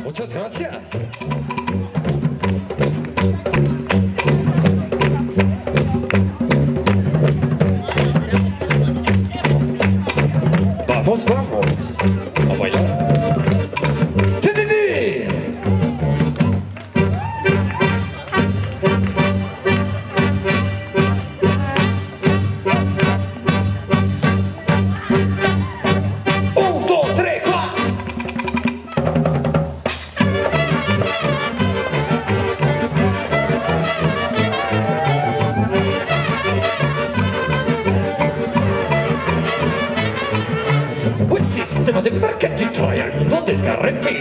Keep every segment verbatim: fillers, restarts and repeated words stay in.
Muchas gracias. Vamos, vamos a bailar. ¡Teddy! Un, dos, tres, cuatro. Un sistema di barchetti trae al mondo dei sgarretti.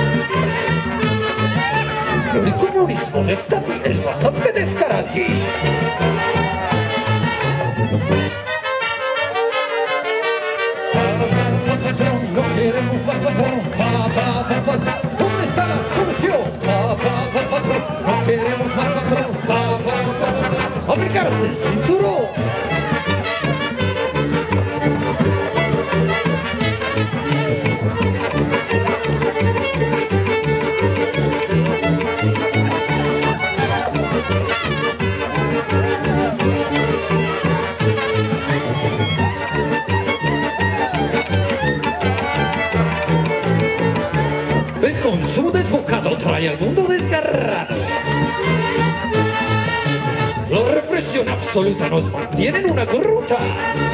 Il comunismo dei stati è bastante descarati. No queremos más patrón. ¿Dónde está la solución? No queremos más patrón. Aplicarse el cinturón. El consumo desbocado trae al mundo desgarrado. La represión absoluta nos mantiene en una gruta.